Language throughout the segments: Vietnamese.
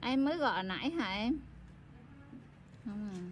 Em mới gọi nãy hả em? Không à.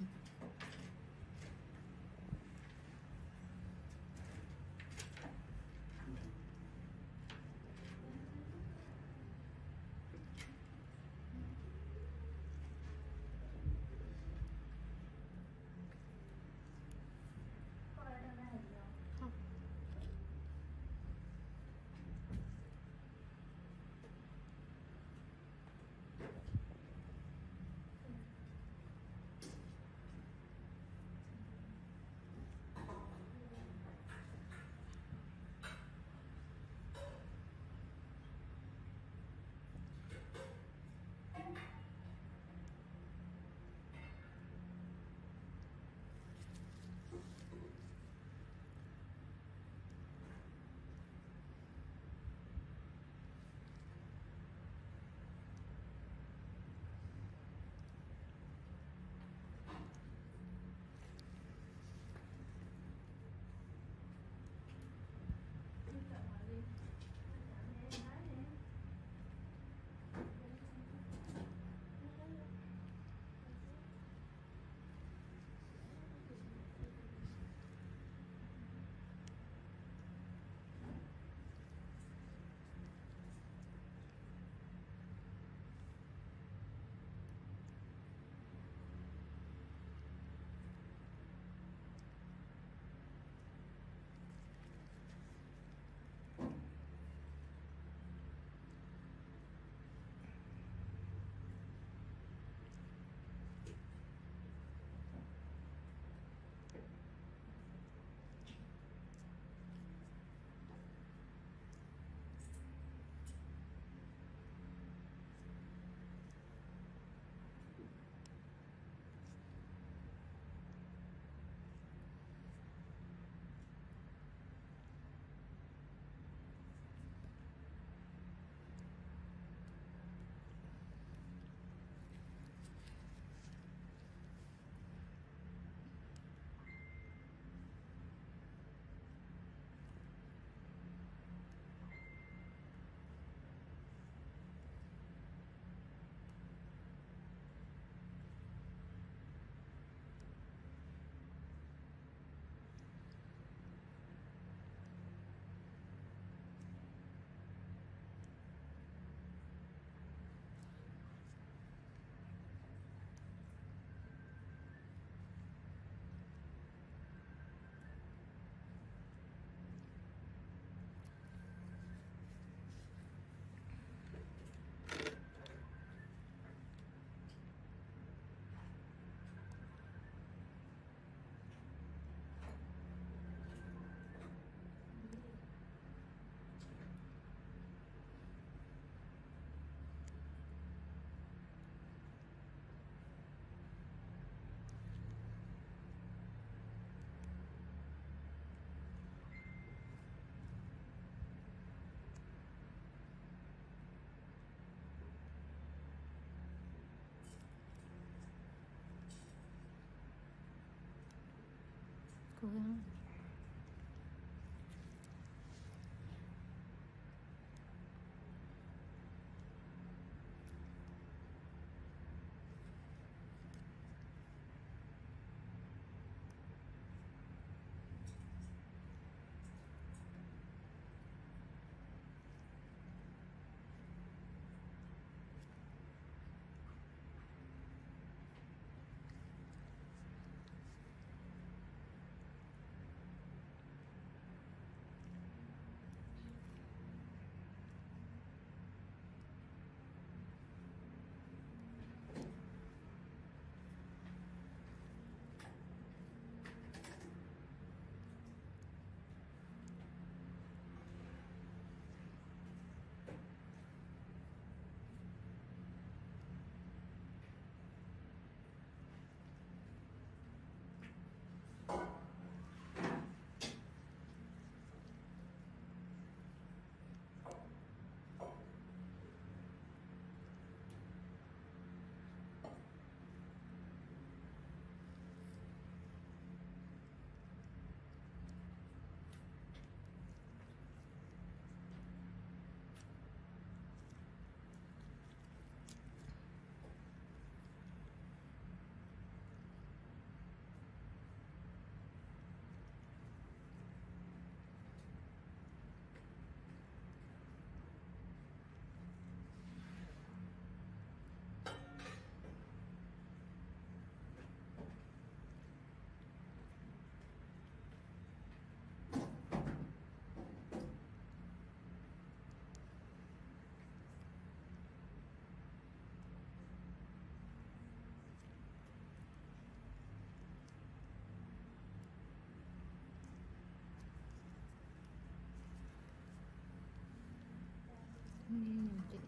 Cố gắng.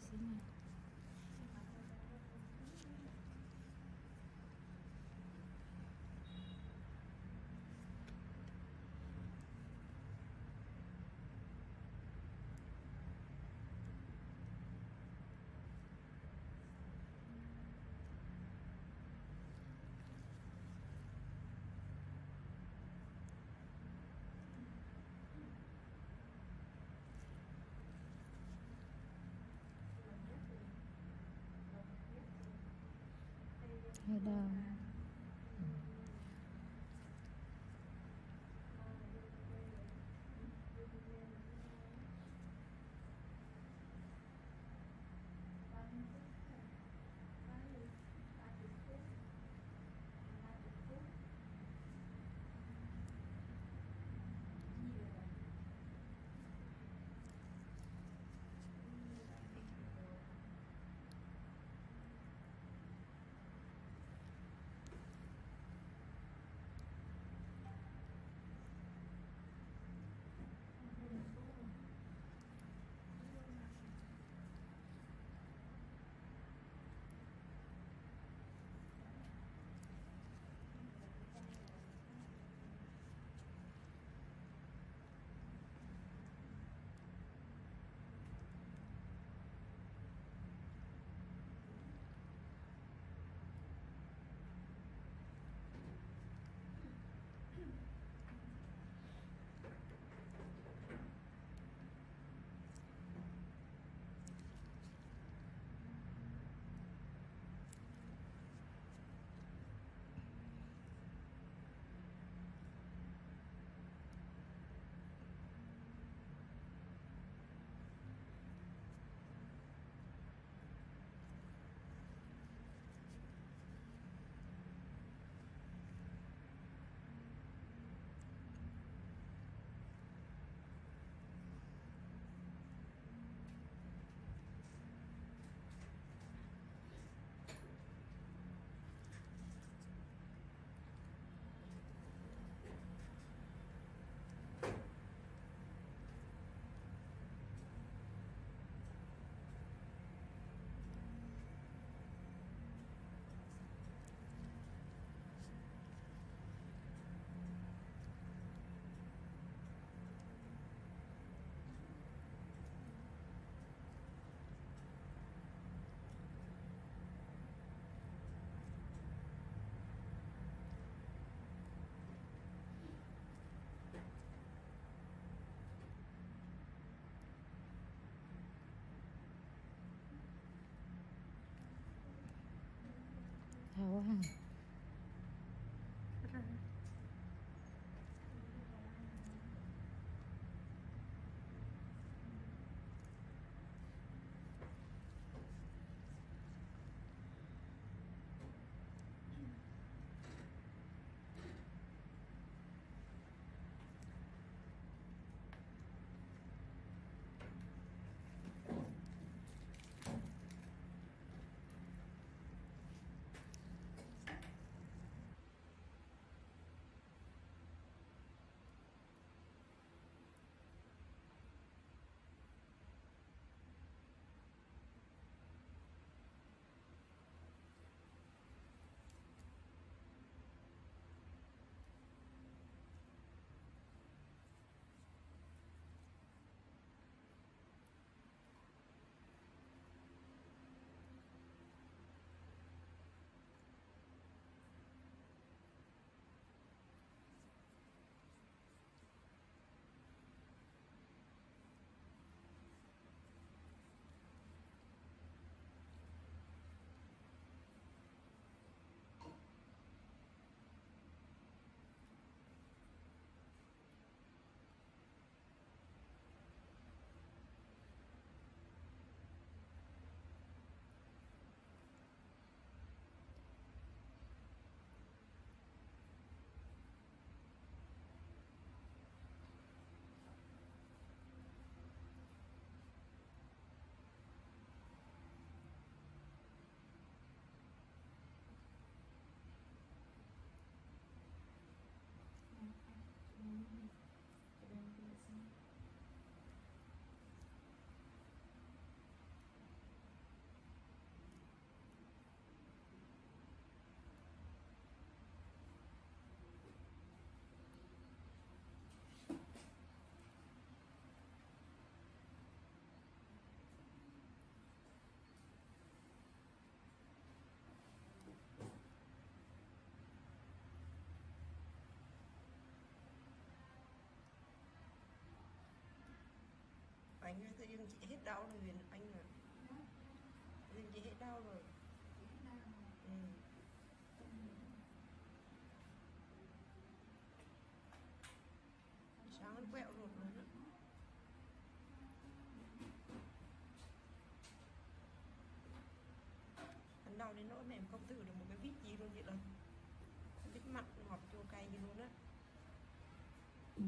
xíu này. Hơi đau. Đau quá ha. anh ơi, tự dưng chị hết đau rồi Huyền anh à. Tự dưng chị hết đau rồi. Ừ. Sáng nó quẹo ruột luôn á. Hắn đau đến nỗi mà em không thử được một cái vít gì luôn chị lần. Vít mặn ngọt chua cay gì luôn á. Ừ.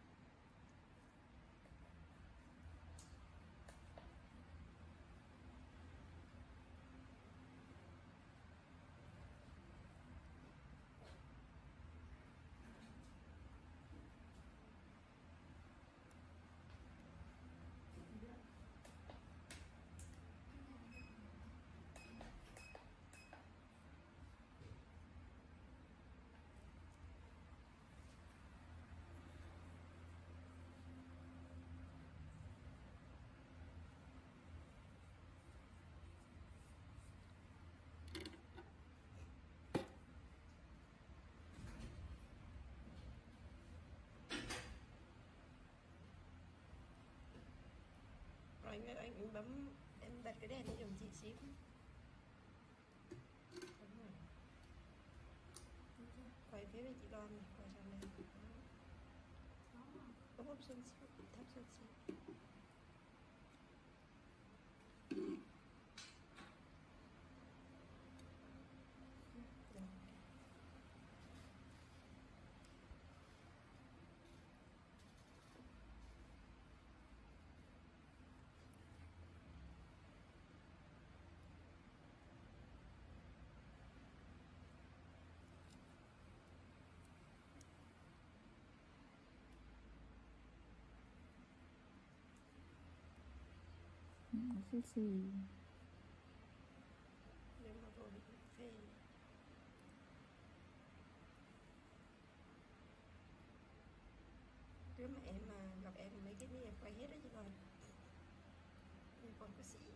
Rồi anh bấm, em đặt cái đèn lên giùm chị xíu. Đúng rồi. Quay phía bên chị Loan này, quay sang đây. Bấm ốp xuống xíu, thấp xuống xíu. Rồi. Xí xì. Nếu mà rồi bị phê. Nếu mà em mà gặp em mấy cái này em quay hết đó chị Loan. Em còn có sĩ.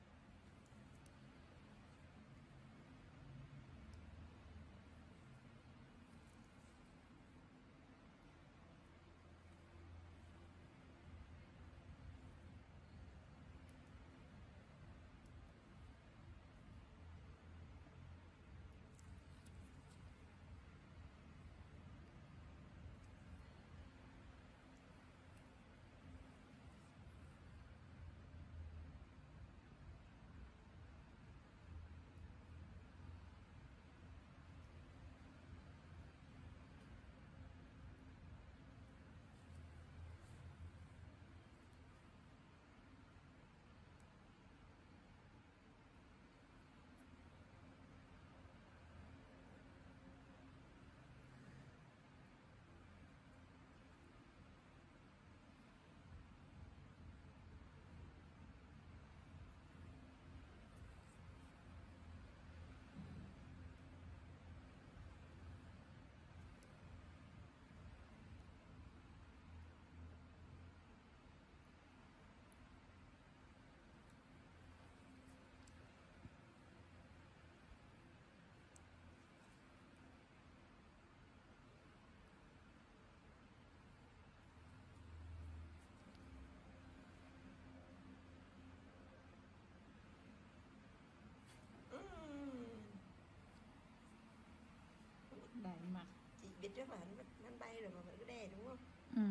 Đại mặt. Chị biết trước là hắn bay rồi mà vẫn cứ đè đúng không? Ừ.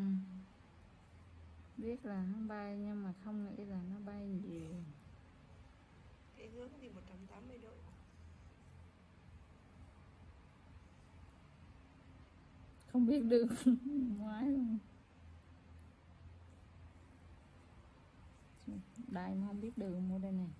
Biết là nó bay nhưng mà không nghĩ là nó bay nhiều. Cái hướng thì 180 độ. Không biết đường ngoái luôn. Đây mà không biết đường mua đây này.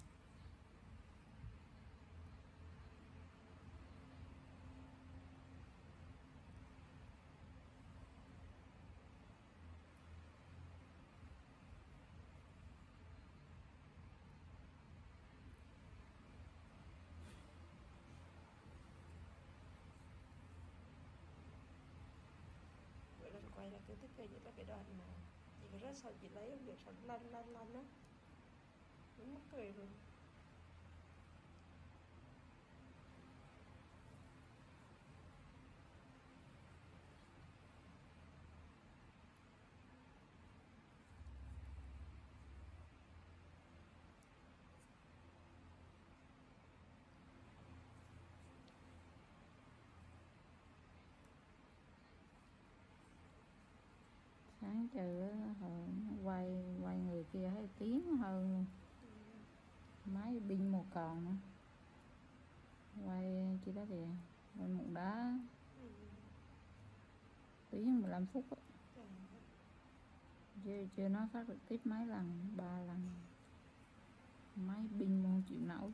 Vậy là quay lại cái tức về nhất là cái đoạn mà chị có rất sợ chị lấy không được, sợ lăn lăn lăn đó. Nó mắc cười rồi. sáng trừ quay quay người kia thấy tiếng hơn luôn. Máy pin một còn nữa. Quay chi đó kìa, quay một đá tiếng 15 phút á. Chưa nó phát được tiếp mấy lần, 3 lần. Máy pin không chịu nổi.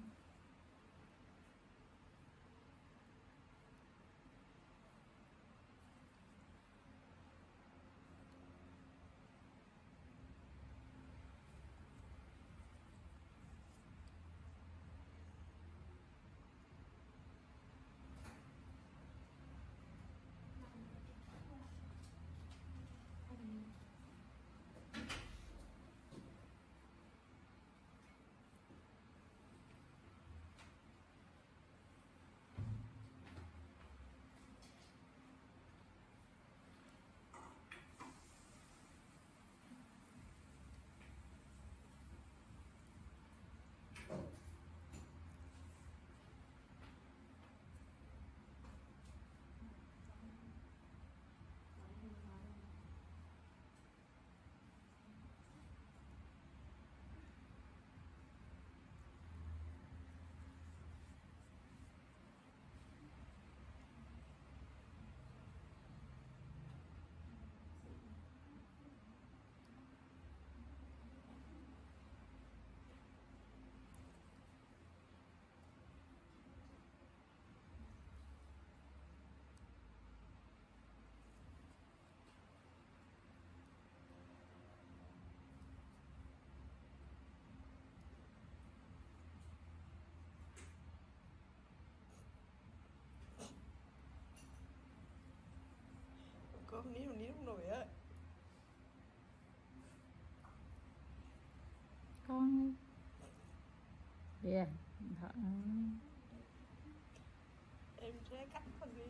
Cơm níu nổi á. Con kìa thợ Em sẽ cắt phần đi.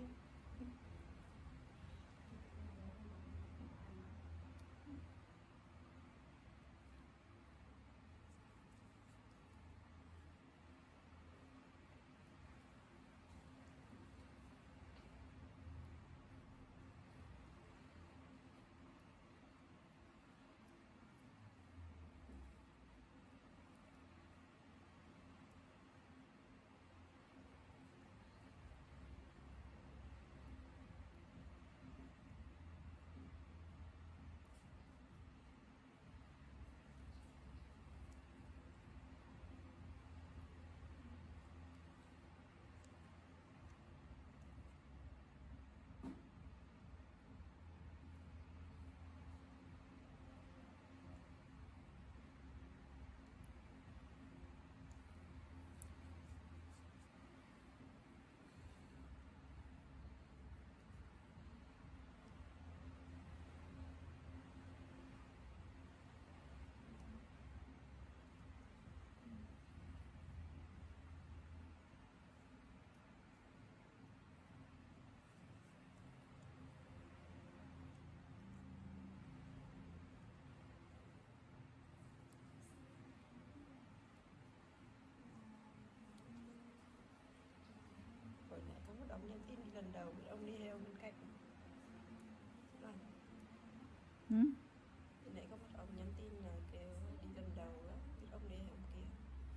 Hồi nãy có một ông nhắn tin đi lần đầu, ông đi theo bên cạnh. Rồi. ừ? Hồi nãy có một ông nhắn tin là kêu đi lần đầu á, biết ông đi ông kia.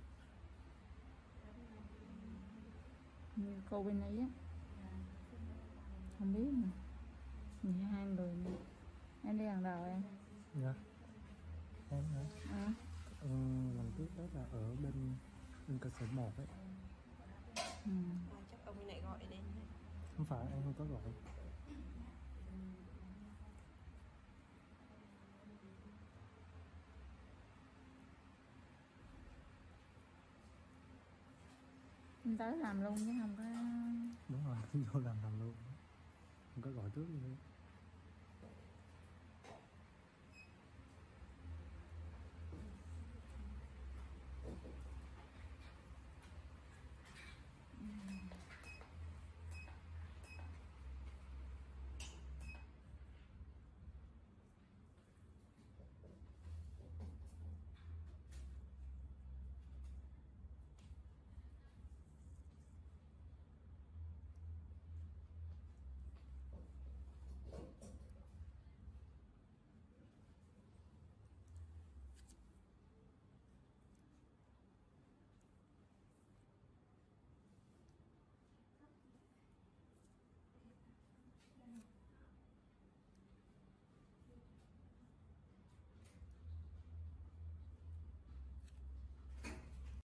Như cô bên ấy á, không biết mà. Nhìn hai người nè. Em đi hàng đầu em. Dạ em hả? À. Lần trước đó là ở bên cơ sở 1 ấy. Ừ. Chắc ông này gọi đến. Không phải, em không có gọi. Em tới làm luôn chứ không có. Đúng rồi, vô làm luôn, không có gọi trước gì hết.